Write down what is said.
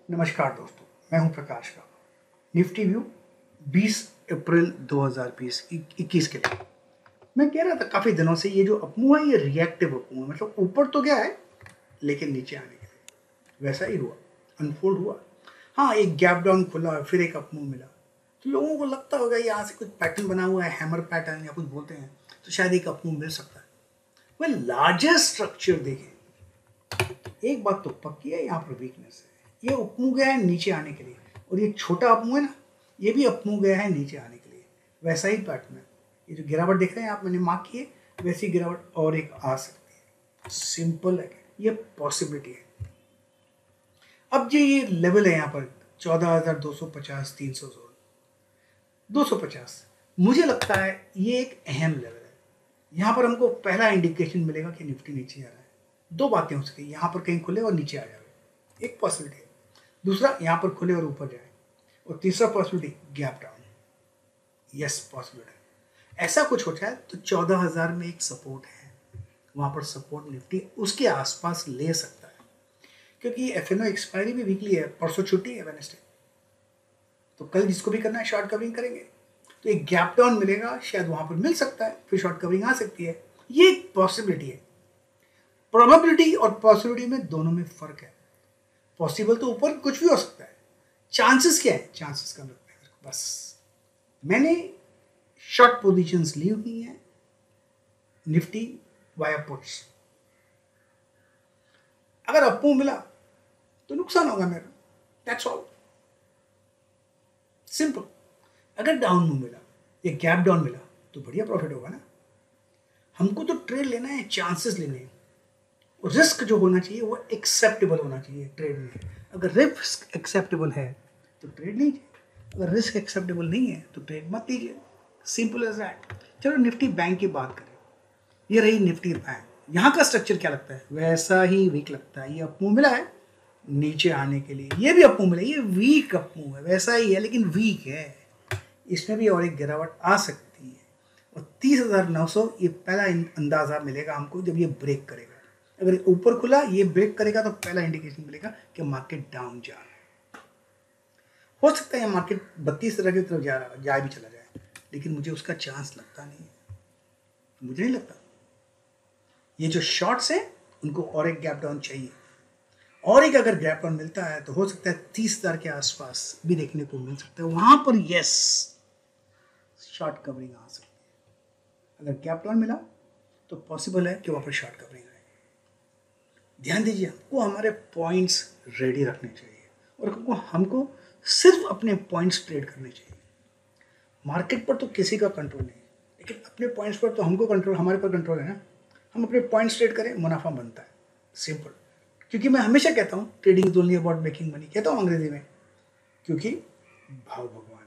नमस्कार दोस्तों, मैं हूं प्रकाश का निफ्टी व्यू 20 अप्रैल 2020 21 के लिए। मैं कह रहा था काफी दिनों से ये जो अपमूव है ये रिएक्टिव अपमूव है, मतलब ऊपर तो गया है लेकिन नीचे आने के लिए वैसा ही हुआ, अनफोल्ड हुआ। हाँ, एक गैप डाउन खुला फिर एक अपमूव मिला, तो लोगों को लगता होगा यहाँ से कुछ पैटर्न बना हुआ है, हैमर पैटर्न या कुछ बोलते हैं, तो शायद एक अपमूव मिल सकता है। वह लार्जर स्ट्रक्चर देखें, एक बात तो पक्की है, यहाँ पर वीकनेस है। ये अपमूव गया है नीचे आने के लिए, और ये छोटा अपमूव है ना, ये भी अपमूव गया है नीचे आने के लिए, वैसा ही पैटर्न है। ये जो गिरावट देख रहे हैं आप, मैंने मार्क किए, वैसी गिरावट और एक आ सकती है। सिंपल है, ये पॉसिबिलिटी है। अब ये लेवल है यहाँ पर 14,250 300 जोन 250, मुझे लगता है ये एक अहम लेवल है। यहाँ पर हमको पहला इंडिकेशन मिलेगा कि निफ्टी नीचे आ रहा है। दो बातें हो सकती है, यहाँ पर कहीं खुले और नीचे आ जाए, एक पॉसिबिलिटी है। दूसरा, यहाँ पर खुले और ऊपर जाए, और तीसरा possibility gap down. Yes, possibility ऐसा कुछ हो जाए तो 14,000 में एक सपोर्ट है, वहां पर सपोर्ट निफ्टी उसके आसपास ले सकता है, क्योंकि एफएनओ एक्सपायरी भी वीकली है, परसों छुट्टी है वेडनेसडे, तो कल जिसको भी करना है शॉर्ट कवरिंग करेंगे, तो एक गैप डाउन मिलेगा, शायद वहां पर मिल सकता है, फिर शॉर्ट कवरिंग आ सकती है। ये एक पॉसिबिलिटी है। प्रोबेबिलिटी और पॉसिबिलिटी में दोनों में फर्क है। पॉसिबल तो ऊपर कुछ भी हो सकता है, चांसेस क्या है, चांसेस कम लगता है बस। मैंने शॉर्ट पोजीशंस ली हुई हैं निफ्टी वाया पुट्स। अगर अपमूव मिला तो नुकसान होगा मेरा, दैट्स ऑल, सिंपल। अगर डाउन मूव मिला या गैप डाउन मिला तो बढ़िया प्रॉफिट होगा ना। हमको तो ट्रेड लेना है, चांसेस लेने हैं, और रिस्क जो होना चाहिए वो एक्सेप्टेबल होना चाहिए ट्रेड में। अगर रिस्क एक्सेप्टेबल है तो ट्रेड लीजिए, अगर रिस्क एक्सेप्टेबल नहीं है तो ट्रेड मत लीजिए, सिंपल एज दैट। चलो निफ्टी बैंक की बात करें, ये रही निफ्टी बैंक। यहाँ का स्ट्रक्चर क्या लगता है, वैसा ही वीक लगता है। ये अपमूव मिला है नीचे आने के लिए, ये भी अपमूव मिला है, ये वीक अपमूव है, वैसा ही है लेकिन वीक है। इसमें भी और एक गिरावट आ सकती है, और 30,900 ये पहला अंदाजा मिलेगा हमको जब ये ब्रेक करेगा। अगर ऊपर खुला ये ब्रेक करेगा तो पहला इंडिकेशन मिलेगा कि मार्केट डाउन जा रहा है। हो सकता है मार्केट 32 तरह की तरफ जा भी चला जाए, लेकिन मुझे उसका चांस लगता नहीं है, मुझे नहीं लगता। ये जो शॉर्ट्स हैं उनको और एक गैप डाउन चाहिए, और एक अगर गैप डाउन मिलता है तो हो सकता है 30,000 के आसपास भी देखने को मिल सकता है। वहां पर यस, शॉर्ट कवरिंग आ सकती है। अगर गैप डाउन मिला तो पॉसिबल है कि वहां पर शॉर्ट कवरिंग आए। ध्यान दीजिए, हमको हमारे पॉइंट्स रेडी रखने चाहिए, और हमको सिर्फ अपने पॉइंट्स ट्रेड करने चाहिए। मार्केट पर तो किसी का कंट्रोल नहीं, लेकिन अपने पॉइंट्स पर तो हमको कंट्रोल, हमारे पर कंट्रोल है ना। हम अपने पॉइंट्स ट्रेड करें, मुनाफा बनता है, सिंपल। क्योंकि मैं हमेशा कहता हूँ trading is only about making money, कहता हूँ अंग्रेजी में, क्योंकि भाव भगवान